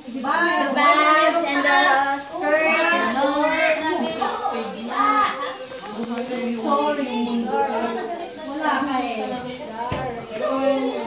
The bags and the skirt. Sorry. Wala ka eh.